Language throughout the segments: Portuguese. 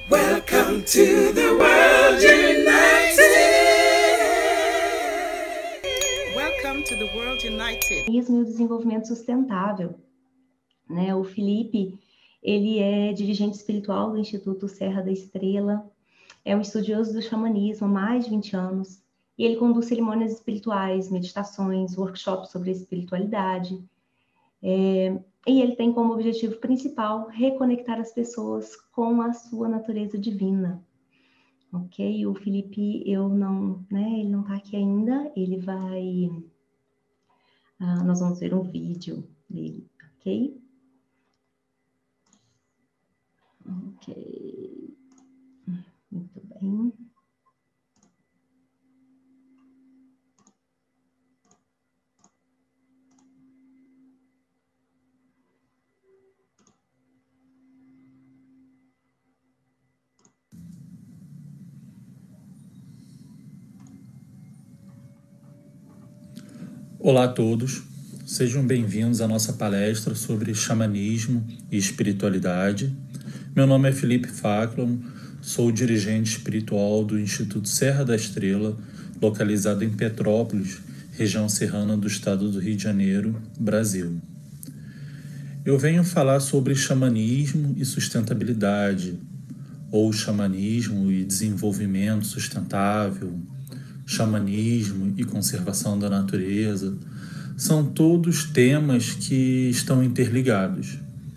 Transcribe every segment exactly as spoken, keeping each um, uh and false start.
Welcome to the World United. Welcome to the World United. E o desenvolvimento sustentável, né? O Felipe, ele é dirigente espiritual do Instituto Serra da Estrela, é um estudioso do xamanismo há mais de vinte anos, e ele conduz cerimônias espirituais, meditações, workshops sobre espiritualidade, é, e ele tem como objetivo principal reconectar as pessoas com a sua natureza divina. Ok? O Felipe, eu não, né, ele não está aqui ainda, ele vai... Ah, nós vamos ver um vídeo dele, ok? Ok. Muito bem. Olá a todos, sejam bem-vindos à nossa palestra sobre xamanismo e espiritualidade. Meu nome é Felipe Facklon, sou dirigente espiritual do Instituto Serra da Estrela, localizado em Petrópolis, região serrana do estado do Rio de Janeiro, Brasil. Eu venho falar sobre xamanismo e sustentabilidade, ou xamanismo e desenvolvimento sustentável, xamanismo e conservação da natureza, são todos temas que estão interligados.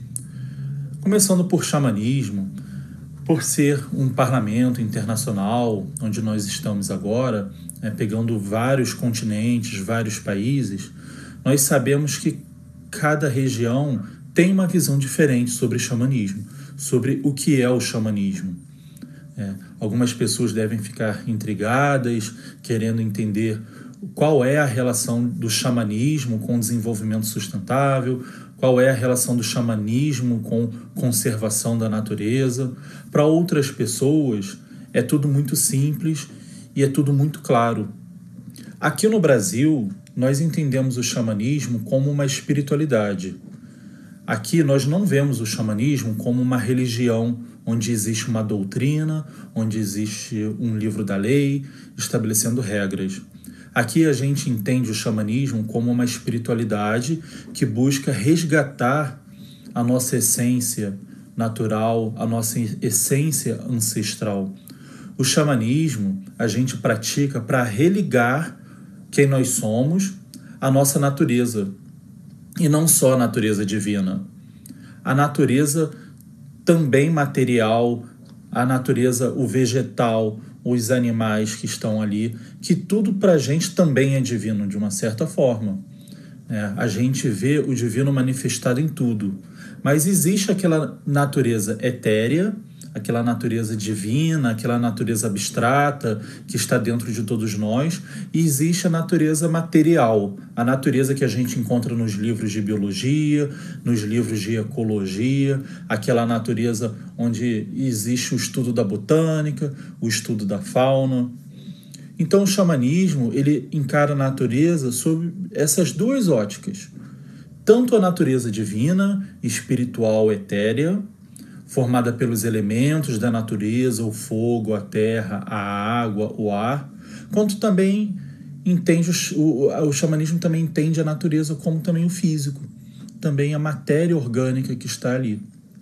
Começando por xamanismo, por ser um parlamento internacional, onde nós estamos agora, né, pegando vários continentes, vários países, nós sabemos que cada região tem uma visão diferente sobre xamanismo, sobre o que é o xamanismo. É, algumas pessoas devem ficar intrigadas, querendo entender qual é a relação do xamanismo com o desenvolvimento sustentável, qual é a relação do xamanismo com conservação da natureza. Para outras pessoas, é tudo muito simples e é tudo muito claro. Aqui no Brasil, nós entendemos o xamanismo como uma espiritualidade. Aqui nós não vemos o xamanismo como uma religião onde existe uma doutrina, onde existe um livro da lei, estabelecendo regras. Aqui a gente entende o xamanismo como uma espiritualidade que busca resgatar a nossa essência natural, a nossa essência ancestral. O xamanismo a gente pratica para religar quem nós somos à nossa natureza, e não só a natureza divina. A natureza também material, a natureza, o vegetal, os animais que estão ali, que tudo para a gente também é divino, de uma certa forma. É, a gente vê o divino manifestado em tudo. Mas existe aquela natureza etérea, aquela natureza divina, aquela natureza abstrata que está dentro de todos nós, e existe a natureza material, a natureza que a gente encontra nos livros de biologia, nos livros de ecologia, aquela natureza onde existe o estudo da botânica, o estudo da fauna. Então o xamanismo, ele encara a natureza sob essas duas óticas, tanto a natureza divina, espiritual, etérea, formada pelos elementos da natureza, o fogo, a terra, a água, o ar, quanto também entende o, o, o xamanismo também entende a natureza como também o físico, também a matéria orgânica que está ali.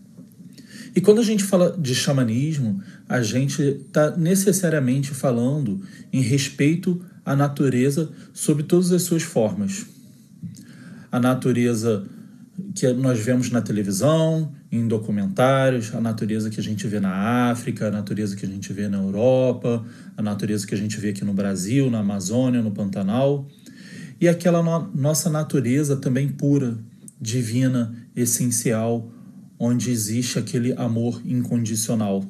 E quando a gente fala de xamanismo, a gente está necessariamente falando em respeito à natureza sob todas as suas formas. A natureza que nós vemos na televisão, em documentários, a natureza que a gente vê na África, a natureza que a gente vê na Europa, a natureza que a gente vê aqui no Brasil, na Amazônia, no Pantanal, e aquela no- nossa natureza também pura, divina, essencial, onde existe aquele amor incondicional.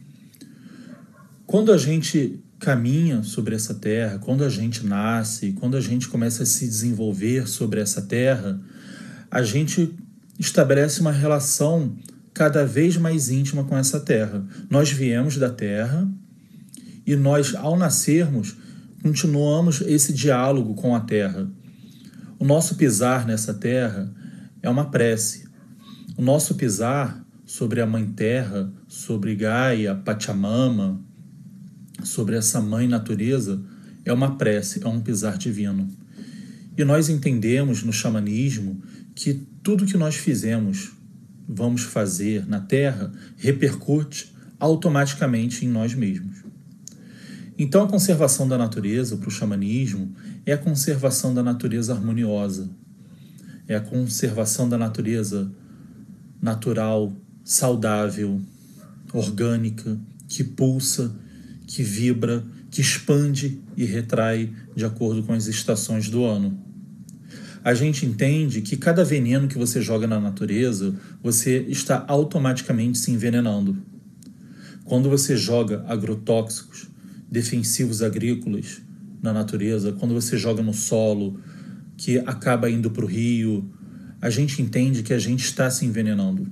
Quando a gente caminha sobre essa terra, quando a gente nasce, quando a gente começa a se desenvolver sobre essa terra, a gente estabelece uma relação cada vez mais íntima com essa terra. Nós viemos da terra e nós, ao nascermos, continuamos esse diálogo com a terra. O nosso pisar nessa terra é uma prece. O nosso pisar sobre a Mãe Terra, sobre Gaia, Pachamama, sobre essa Mãe Natureza, é uma prece, é um pisar divino. E nós entendemos no xamanismo que tudo que nós fizemos, vamos fazer na Terra, repercute automaticamente em nós mesmos. Então a conservação da natureza para o xamanismo é a conservação da natureza harmoniosa, é a conservação da natureza natural, saudável, orgânica, que pulsa, que vibra, que expande e retrai de acordo com as estações do ano. A gente entende que cada veneno que você joga na natureza, você está automaticamente se envenenando. Quando você joga agrotóxicos, defensivos agrícolas na natureza, quando você joga no solo, que acaba indo para o rio, a gente entende que a gente está se envenenando.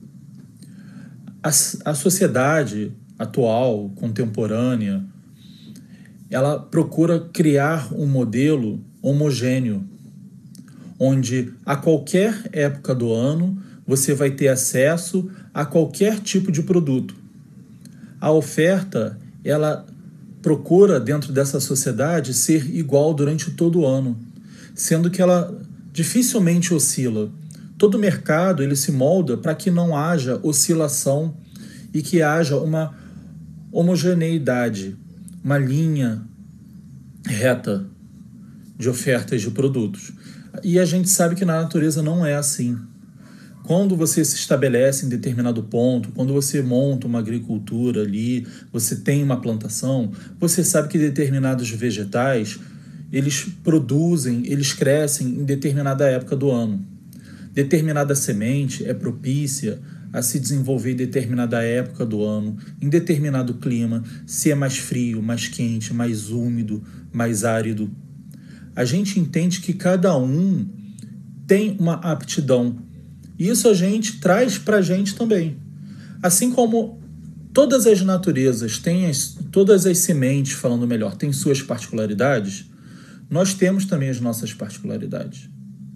A, a sociedade atual, contemporânea, ela procura criar um modelo homogêneo, onde a qualquer época do ano você vai ter acesso a qualquer tipo de produto. A oferta, ela procura, dentro dessa sociedade, ser igual durante todo o ano, sendo que ela dificilmente oscila. Todo mercado ele se molda para que não haja oscilação e que haja uma homogeneidade, uma linha reta de ofertas de produtos. E a gente sabe que na natureza não é assim. Quando você se estabelece em determinado ponto, quando você monta uma agricultura ali, você tem uma plantação, você sabe que determinados vegetais, eles produzem, eles crescem em determinada época do ano. Determinada semente é propícia a se desenvolver em determinada época do ano, em determinado clima, se é mais frio, mais quente, mais úmido, mais árido. A gente entende que cada um tem uma aptidão. Isso a gente traz para a gente também. Assim como todas as naturezas têm, as, todas as sementes, falando melhor, têm suas particularidades, nós temos também as nossas particularidades.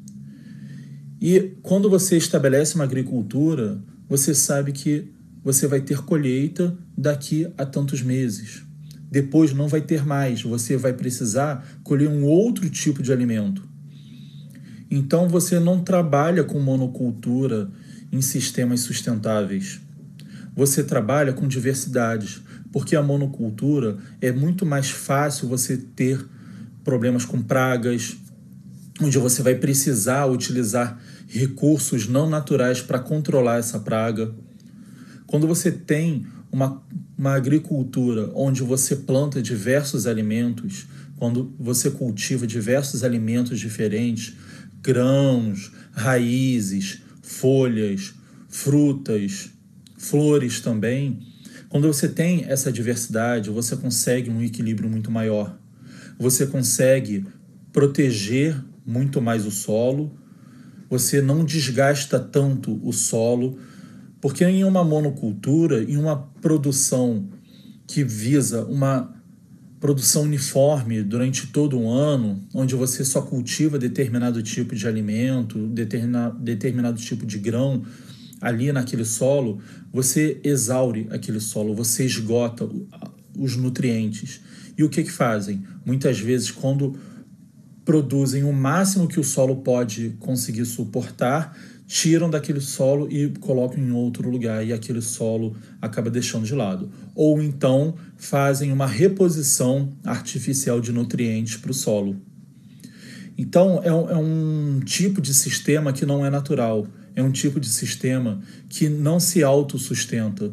E quando você estabelece uma agricultura, você sabe que você vai ter colheita daqui a tantos meses. Depois não vai ter mais, você vai precisar colher um outro tipo de alimento. Então você não trabalha com monocultura em sistemas sustentáveis. Você trabalha com diversidades, porque a monocultura é muito mais fácil você ter problemas com pragas, onde você vai precisar utilizar recursos não naturais para controlar essa praga. Quando você tem uma, uma agricultura onde você planta diversos alimentos, quando você cultiva diversos alimentos diferentes, grãos, raízes, folhas, frutas, flores também, quando você tem essa diversidade, você consegue um equilíbrio muito maior. Você consegue proteger muito mais o solo, você não desgasta tanto o solo, porque em uma monocultura, em uma produção que visa uma produção uniforme durante todo um ano, onde você só cultiva determinado tipo de alimento, determina, determinado tipo de grão ali naquele solo, você exaure aquele solo, você esgota os nutrientes. E o que que fazem? Muitas vezes, quando produzem o máximo que o solo pode conseguir suportar, tiram daquele solo e colocam em outro lugar e aquele solo acaba deixando de lado. Ou então fazem uma reposição artificial de nutrientes para o solo. Então é um, é um tipo de sistema que não é natural, é um tipo de sistema que não se autossustenta.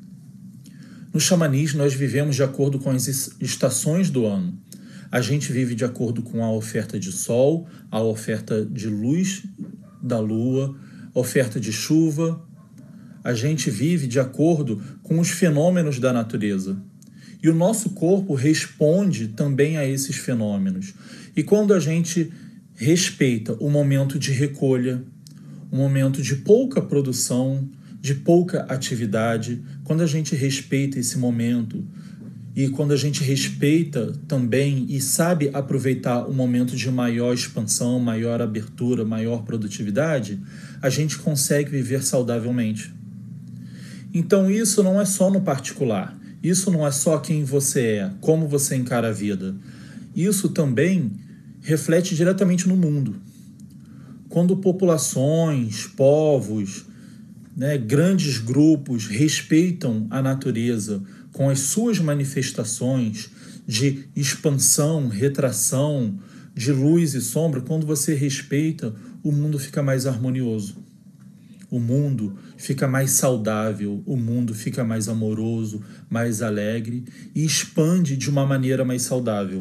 No xamanismo nós vivemos de acordo com as estações do ano. A gente vive de acordo com a oferta de sol, a oferta de luz da lua, oferta de chuva. A gente vive de acordo com os fenômenos da natureza. E o nosso corpo responde também a esses fenômenos. E quando a gente respeita o momento de recolha, o momento de pouca produção, de pouca atividade, quando a gente respeita esse momento, e quando a gente respeita também e sabe aproveitar o momento de maior expansão, maior abertura, maior produtividade, a gente consegue viver saudavelmente. Então isso não é só no particular, isso não é só quem você é, como você encara a vida. Isso também reflete diretamente no mundo. Quando populações, povos, né, grandes grupos respeitam a natureza com as suas manifestações de expansão, retração, de luz e sombra, quando você respeita, o mundo fica mais harmonioso. O mundo fica mais saudável, o mundo fica mais amoroso, mais alegre e expande de uma maneira mais saudável.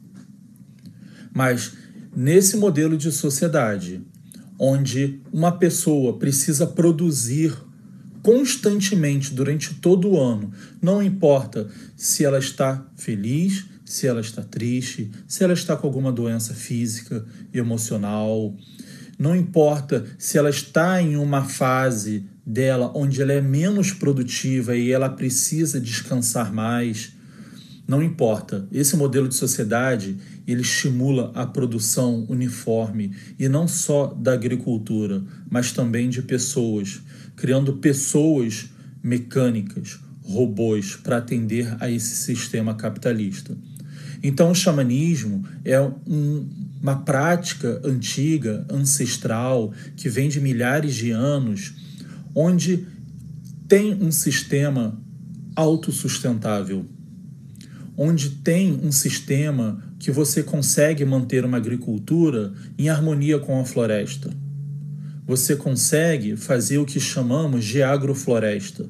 Mas nesse modelo de sociedade, onde uma pessoa precisa produzir constantemente durante todo o ano, não importa se ela está feliz, se ela está triste, se ela está com alguma doença física, emocional, não importa se ela está em uma fase dela onde ela é menos produtiva e ela precisa descansar mais, não importa. Esse modelo de sociedade, ele estimula a produção uniforme, e não só da agricultura, mas também de pessoas, criando pessoas mecânicas, robôs, para atender a esse sistema capitalista. Então o xamanismo é um, uma prática antiga, ancestral, que vem de milhares de anos, onde tem um sistema autossustentável, onde tem um sistema que você consegue manter uma agricultura em harmonia com a floresta. Você consegue fazer o que chamamos de agrofloresta.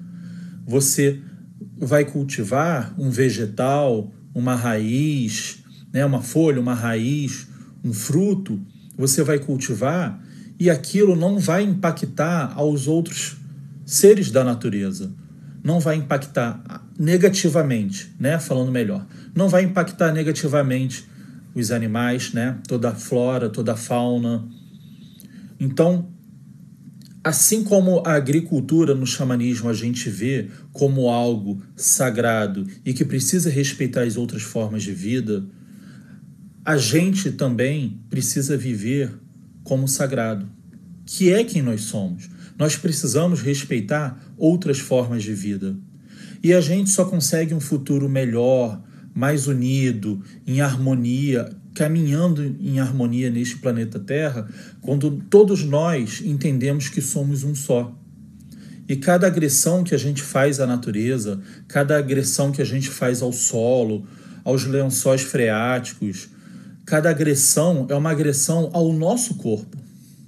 Você vai cultivar um vegetal, uma raiz, né, uma folha, uma raiz, um fruto, você vai cultivar e aquilo não vai impactar aos outros seres da natureza. Não vai impactar negativamente, né, falando melhor. Não vai impactar negativamente os animais, né, toda a flora, toda a fauna. Então, assim como a agricultura no xamanismo a gente vê como algo sagrado e que precisa respeitar as outras formas de vida, a gente também precisa viver como sagrado, que é quem nós somos. Nós precisamos respeitar outras formas de vida. E a gente só consegue um futuro melhor, mais unido, em harmonia, caminhando em harmonia neste planeta Terra, quando todos nós entendemos que somos um só. E cada agressão que a gente faz à natureza, cada agressão que a gente faz ao solo, aos lençóis freáticos, cada agressão é uma agressão ao nosso corpo.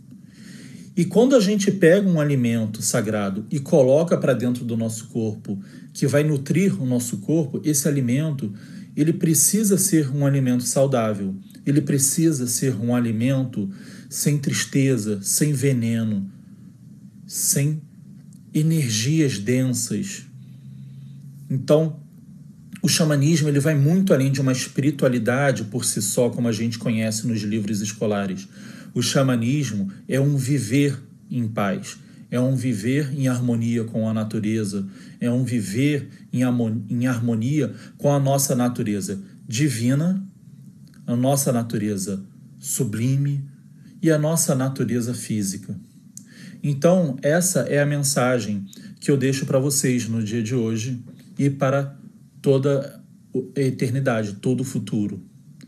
E quando a gente pega um alimento sagrado e coloca para dentro do nosso corpo, que vai nutrir o nosso corpo, esse alimento, ele precisa ser um alimento saudável. Ele precisa ser um alimento sem tristeza, sem veneno, sem energias densas. Então, o xamanismo ele vai muito além de uma espiritualidade por si só, como a gente conhece nos livros escolares. O xamanismo é um viver em paz, é um viver em harmonia com a natureza, é um viver em harmonia com a nossa natureza divina, a nossa natureza sublime e a nossa natureza física. Então, essa é a mensagem que eu deixo para vocês no dia de hoje e para toda a eternidade, todo o futuro.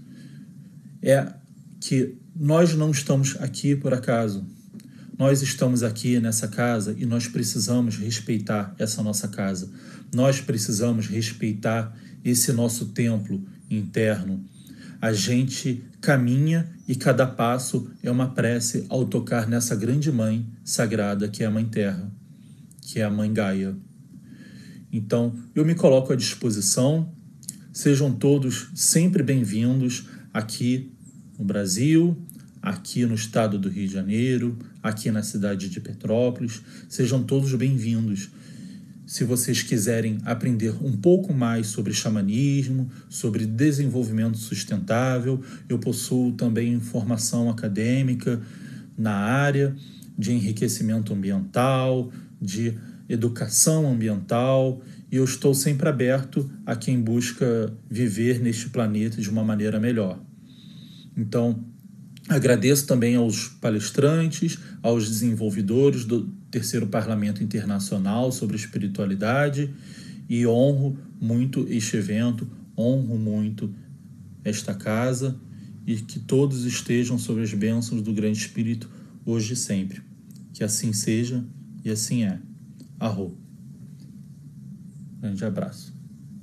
É que nós não estamos aqui por acaso. Nós estamos aqui nessa casa e nós precisamos respeitar essa nossa casa. Nós precisamos respeitar esse nosso templo interno. A gente caminha e cada passo é uma prece ao tocar nessa grande mãe sagrada que é a Mãe Terra, que é a Mãe Gaia. Então, eu me coloco à disposição. Sejam todos sempre bem-vindos aqui no Brasil, aqui no estado do Rio de Janeiro, aqui na cidade de Petrópolis. Sejam todos bem-vindos. Se vocês quiserem aprender um pouco mais sobre xamanismo, sobre desenvolvimento sustentável, eu possuo também formação acadêmica na área de enriquecimento ambiental, de educação ambiental, e eu estou sempre aberto a quem busca viver neste planeta de uma maneira melhor. Então, Agradeço também aos palestrantes, aos desenvolvedores do terceiro Parlamento Internacional sobre Espiritualidade e honro muito este evento, honro muito esta casa e que todos estejam sob as bênçãos do Grande Espírito hoje e sempre. Que assim seja e assim é. Arro. Grande abraço.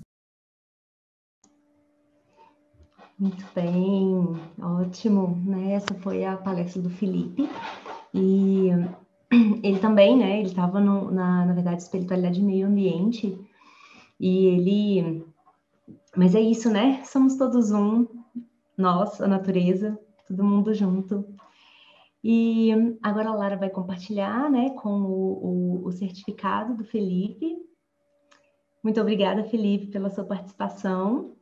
Muito bem, ótimo, né? Essa foi a palestra do Felipe. E ele também, né? Ele estava na, na verdade, espiritualidade e meio ambiente. E ele... Mas é isso, né? Somos todos um, nós, a natureza, todo mundo junto. E agora a Lara vai compartilhar, né, com o, o, o certificado do Felipe. Muito obrigada, Felipe, pela sua participação.